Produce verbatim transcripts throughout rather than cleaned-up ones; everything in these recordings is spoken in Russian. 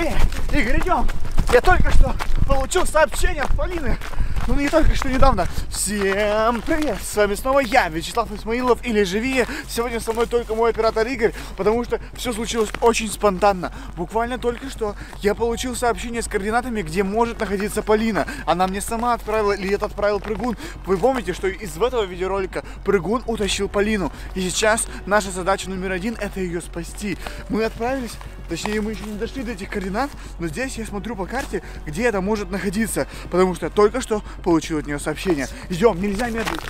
Скорее! Игорь, идем! Я только что получил сообщение от Полины. Ну, не только что недавно. Всем привет! С вами снова я, Вячеслав Исмаилов, или Живее. Сегодня со мной только мой оператор Игорь, потому что все случилось очень спонтанно. Буквально только что я получил сообщение с координатами, где может находиться Полина. Она мне сама отправила, или это отправил Прыгун. Вы помните, что из этого видеоролика Прыгун утащил Полину. И сейчас наша задача номер один — это ее спасти. Мы отправились, точнее, мы еще не дошли до этих координат, но здесь я смотрю по карте, где это может находиться, потому что только что получил от нее сообщение. Идем, нельзя медлить.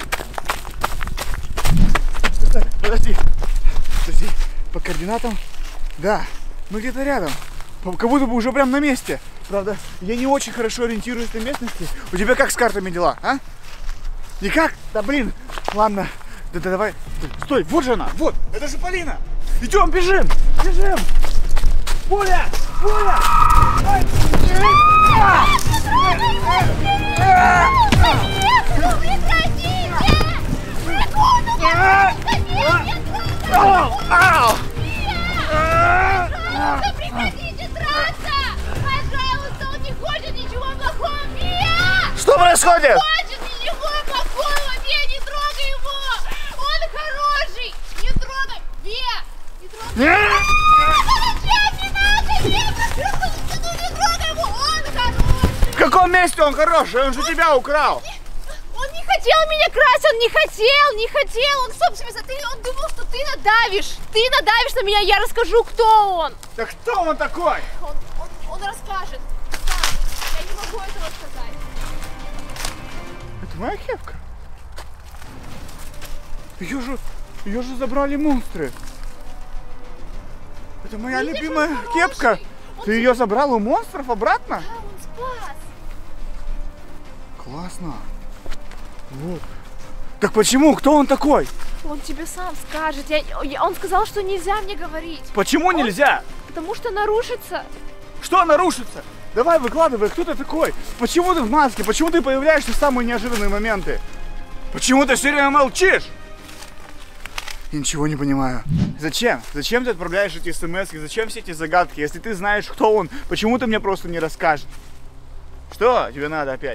Подожди, подожди, по координатам, да, мы где-то рядом, как будто бы уже прям на месте. Правда, я не очень хорошо ориентируюсь на местности. У тебя как с картами дела, а? Никак? Да блин, ладно, да, да давай, стой, вот же она, вот, это же Полина. Идем, бежим, бежим. Пуля! Пуля! Ай! Прекратите драться! Пожалуйста, он не хочет ничего плохого, Мия! Что происходит? Он не хочет ничего плохого, Мия, не трогай его! Он хороший! Не трогай! Мия! Не трогай! В каком месте он хороший? Он же тебя украл! Он не хотел меня красть, он не хотел, не хотел, он собственно, ты, он думал, что ты надавишь, ты надавишь на меня, я расскажу, кто он. Да кто он такой? Он, он, он расскажет, сам. Я не могу этого сказать. Это моя кепка? Ее же, ее же забрали монстры. Это моя Видишь, любимая он кепка. Он Ты ее забрал у монстров обратно? Да, он спас. Классно. Вот. Так почему? Кто он такой? Он тебе сам скажет. Я, я, он сказал, что нельзя мне говорить. Почему он, нельзя? Потому что нарушится. Что нарушится? Давай выкладывай, кто ты такой? Почему ты в маске? Почему ты появляешься в самые неожиданные моменты? Почему ты все время молчишь? Я ничего не понимаю. Зачем? Зачем ты отправляешь эти смс-ки? Зачем все эти загадки? Если ты знаешь, кто он, почему ты мне просто не расскажешь? Что тебе надо опять?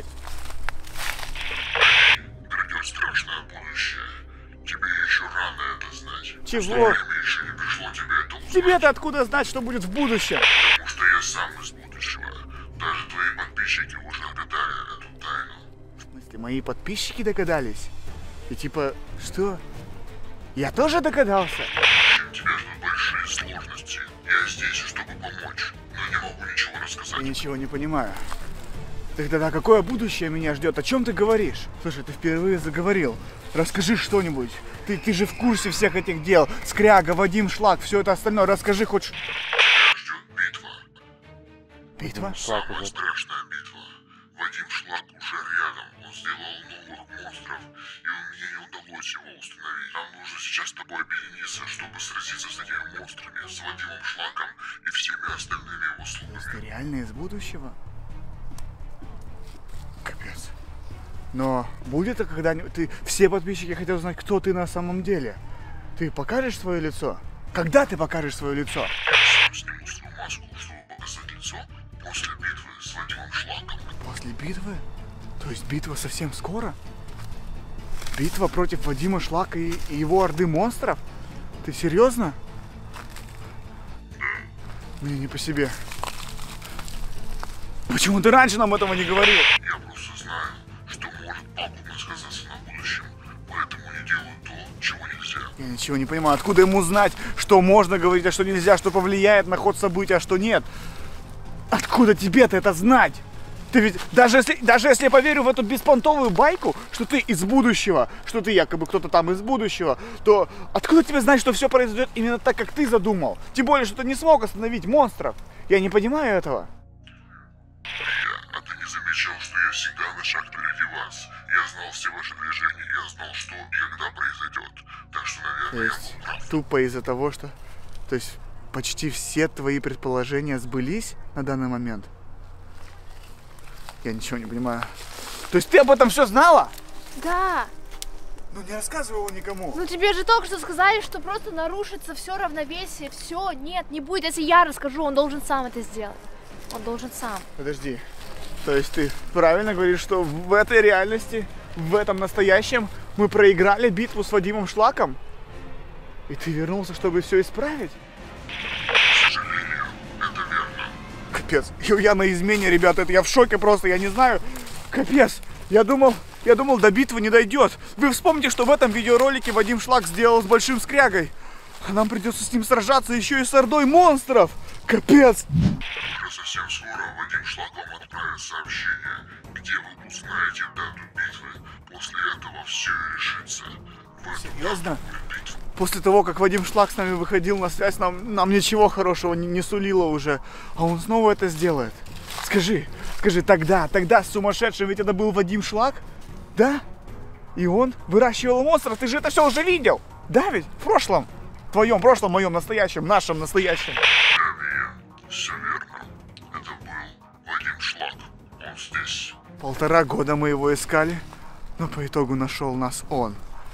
Грядет страшное будущее. Тебе еще рано это знать. Чего? Время еще не пришло тебе это узнать. Тебе-то откуда знать, что будет в будущем? Потому что я сам из будущего. Даже твои подписчики уже отгадали эту тайну. В смысле, мои подписчики догадались? И типа, что? Я тоже догадался? Тебе ждут большие сложности. Я здесь, чтобы помочь, но не могу ничего рассказать. Я ничего не понимаю. Так тогда какое будущее меня ждет? О чем ты говоришь? Слушай, ты впервые заговорил. Расскажи что-нибудь. Ты, ты же в курсе всех этих дел. Скряга, Вадим Шлак, все это остальное. Расскажи хоть... Ждет битва. Битва? Самая страшная битва. Вадим Шлак уже рядом. Он сделал новых монстров, и мне не удалось его установить. Нам нужно сейчас с тобой объединиться, чтобы сразиться с этими монстрами, с Вадимом Шлаком и всеми остальными его слугами. Ты реально из будущего? Капец. Но будет это когда-нибудь... Ты... Все подписчики хотят узнать, кто ты на самом деле. Ты покажешь свое лицо? Когда ты покажешь свое лицо? Я сам сниму свою маску, чтобы показать лицо после битвы с Вадимом Шлаком. После битвы? То есть битва совсем скоро? Битва против Вадима Шлака и, и его орды монстров? Ты серьезно? Мне не по себе. Почему ты раньше нам этого не говорил? Я просто знаю, что может пагубно сказаться на будущем, поэтому не делаю то, чего нельзя. Я ничего не понимаю. Откуда ему знать, что можно говорить, а что нельзя, что повлияет на ход событий, а что нет? Откуда тебе-то это знать? Ты ведь, даже если, даже если я поверю в эту беспонтовую байку, что ты из будущего, что ты якобы кто-то там из будущего, то откуда тебе знать, что все произойдет именно так, как ты задумал? Тем более, что ты не смог остановить монстров. Я не понимаю этого. Я, а ты не замечал, что я всегда на шаг впереди вас? Я знал все ваши движения, я знал, что и когда произойдет. Так что, наверное, То я есть был прав. тупо из-за того, что... То есть почти все твои предположения сбылись на данный момент? Я ничего не понимаю. То есть ты об этом все знала? Да. Ну не рассказывай его никому. Ну тебе же только что сказали, что просто нарушится все равновесие, все, нет, не будет. Если я расскажу, он должен сам это сделать. Он должен сам. Подожди. То есть ты правильно говоришь, что в этой реальности, в этом настоящем мы проиграли битву с Вадимом Шлаком? И ты вернулся, чтобы все исправить? К сожалению, это верно. Капец. И я на измене, ребята. Это я в шоке просто. Я не знаю. Капец. Я думал, я думал, до битвы не дойдет. Вы вспомните, что в этом видеоролике Вадим Шлак сделал с Большим Скрягой. А нам придется с ним сражаться еще и с ордой монстров. Капец. Уже совсем скоро Вадим Шлак вам отправит сообщение, где вы узнаете дату битвы. После этого все и решится. Вы Серьезно? битву. После того, как Вадим Шлак с нами выходил на связь, нам, нам ничего хорошего не, не сулило уже. А он снова это сделает. Скажи, скажи, тогда, тогда с сумасшедшим ведь это был Вадим Шлак? Да? И он выращивал монстров, ты же это все уже видел. Да ведь? В прошлом. В твоем прошлом, моем настоящем, нашем настоящем. Все верно. Это был Вадим Шлак. Он здесь. Полтора года мы его искали, но по итогу нашел нас он.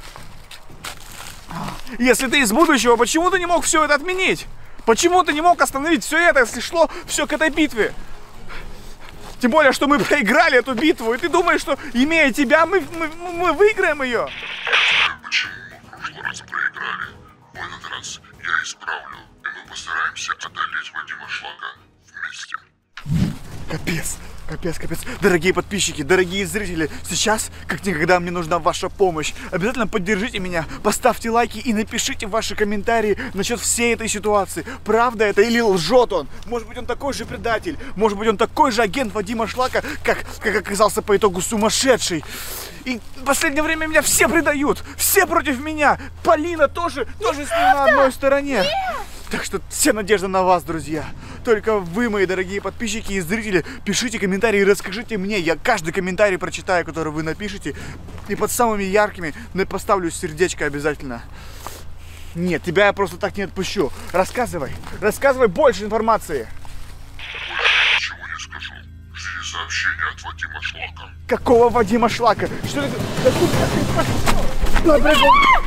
Если ты из будущего, почему ты не мог все это отменить? Почему ты не мог остановить все это, если шло все к этой битве? Тем более, что мы проиграли эту битву, и ты думаешь, что имея тебя, мы, мы, мы выиграем ее? Я знаю, почему мы в прошлый раз проиграли. В этот раз я исправлю, и мы постараемся одолеть Вадима Шлака вместе. Капец, капец, капец. Дорогие подписчики, дорогие зрители, сейчас, как никогда, мне нужна ваша помощь. Обязательно поддержите меня, поставьте лайки и напишите ваши комментарии насчет всей этой ситуации. Правда это или лжет он? Может быть, он такой же предатель? Может быть, он такой же агент Вадима Шлака, как, как оказался по итогу сумасшедший? И в последнее время меня все предают, все против меня. Полина тоже, тоже с ним на одной стороне. Так что вся надежда на вас, друзья. Только вы, мои дорогие подписчики и зрители, пишите комментарии и расскажите мне. Я каждый комментарий прочитаю, который вы напишете. И под самыми яркими поставлю сердечко обязательно. Нет, тебя я просто так не отпущу. Рассказывай, рассказывай больше информации. Больше ничего не скажу. Ждите сообщения от Вадима Шлака. Какого Вадима Шлака? Что это? Добрый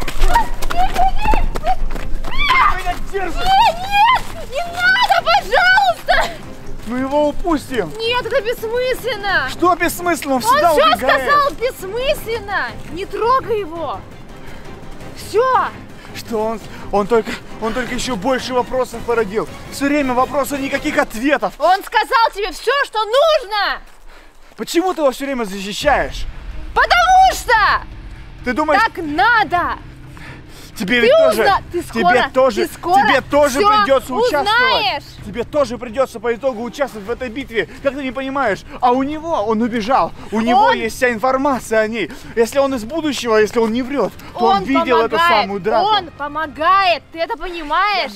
Нет, нет, не надо, пожалуйста! Мы его упустим. Нет, это бессмысленно. Что бессмысленно? Он Он всегда все убегает. сказал бессмысленно. Не трогай его. Все. Что он, он только, он только еще больше вопросов породил. Все время вопросы, никаких ответов. Он сказал тебе все, что нужно. Почему ты его все время защищаешь? Потому что Ты думаешь, так надо. тебе Ты ведь тоже, узна- ты скоро- тебе тоже, ты скоро тебе тоже всё придется узнаешь. участвовать. Тебе тоже придется по итогу участвовать в этой битве. Как ты не понимаешь? А у него, он убежал. У него Он- есть вся информация о ней. Если он из будущего, если он не врет, то он, Он видел помогает. эту самую драку. Он помогает. Ты это понимаешь?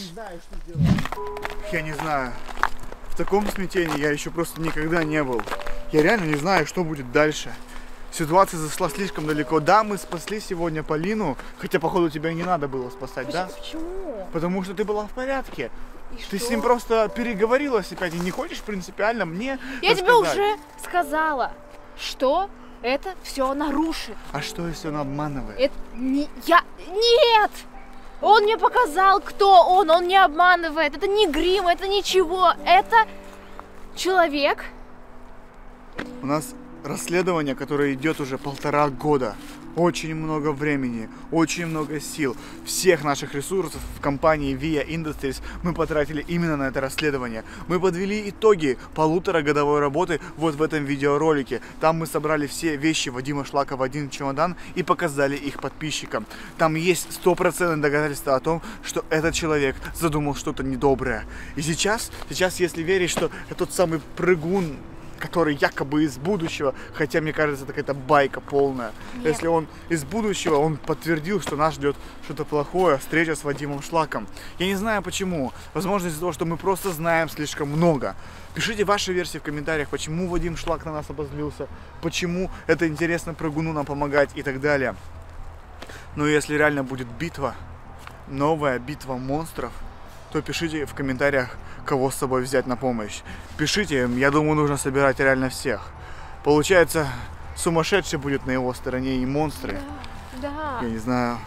Я не знаю. В таком смятении я еще просто никогда не был. Я реально не знаю, что будет дальше. Ситуация зашла слишком далеко. Да, мы спасли сегодня Полину, хотя, походу, тебя и не надо было спасать, да? Почему? Потому что ты была в порядке. И Ты что? с ним просто переговорилась опять и не хочешь принципиально мне Я тебе рассказать. уже сказала, что это все нарушит. А что, если он обманывает? Это не я. Нет! Он мне показал, кто он. Он не обманывает. Это не грим, это ничего. Это человек. У нас расследование, которое идет уже полтора года. Очень много времени, очень много сил, всех наших ресурсов в компании Via Industries мы потратили именно на это расследование. Мы подвели итоги полуторагодовой работы вот в этом видеоролике. Там мы собрали все вещи Вадима Шлака в один чемодан и показали их подписчикам. Там есть стопроцентное доказательство о том, что этот человек задумал что-то недоброе. И сейчас, сейчас, если верить, что тот самый прыгун, который якобы из будущего, хотя мне кажется, это какая-то байка полная. Нет. Если он из будущего, он подтвердил, что нас ждет что-то плохое, встреча с Вадимом Шлаком. Я не знаю почему. Возможно, из-за того, что мы просто знаем слишком много. Пишите ваши версии в комментариях, почему Вадим Шлак на нас обозлился, почему это интересно прыгуну нам помогать и так далее. Но если реально будет битва, новая битва монстров, то пишите в комментариях, кого с собой взять на помощь. Пишите, я думаю, нужно собирать реально всех. Получается, сумасшедший будет на его стороне и монстры. Да. Я не знаю,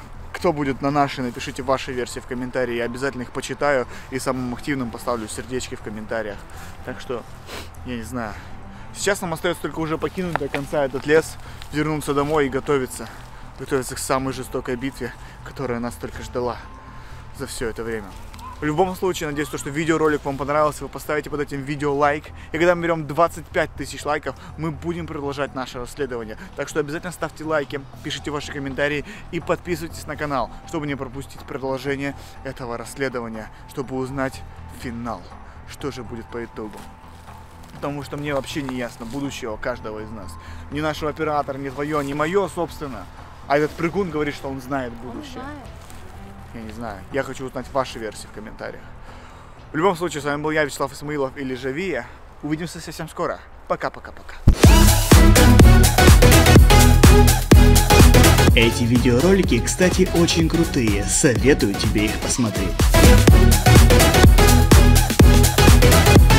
кто будет на нашей, напишите ваши версии в комментарии. Я обязательно их почитаю и самым активным поставлю сердечки в комментариях. Так что, я не знаю. Сейчас нам остается только уже покинуть до конца этот лес, вернуться домой и готовиться. Готовиться к самой жестокой битве, которая нас только ждала за все это время. В любом случае, надеюсь, что видеоролик вам понравился, вы поставите под этим видео лайк. И когда мы берем двадцать пять тысяч лайков, мы будем продолжать наше расследование. Так что обязательно ставьте лайки, пишите ваши комментарии и подписывайтесь на канал, чтобы не пропустить продолжение этого расследования, чтобы узнать финал, что же будет по итогу. Потому что мне вообще не ясно будущего каждого из нас. Ни нашего оператора, ни твое, ни мое, собственно. А этот прыгун говорит, что он знает будущее. Я не знаю. Я хочу узнать ваши версии в комментариях. В любом случае, с вами был я, Вячеслав Исмаилов или же Вия. Увидимся совсем скоро. Пока-пока-пока. Эти видеоролики, кстати, очень крутые. Советую тебе их посмотреть.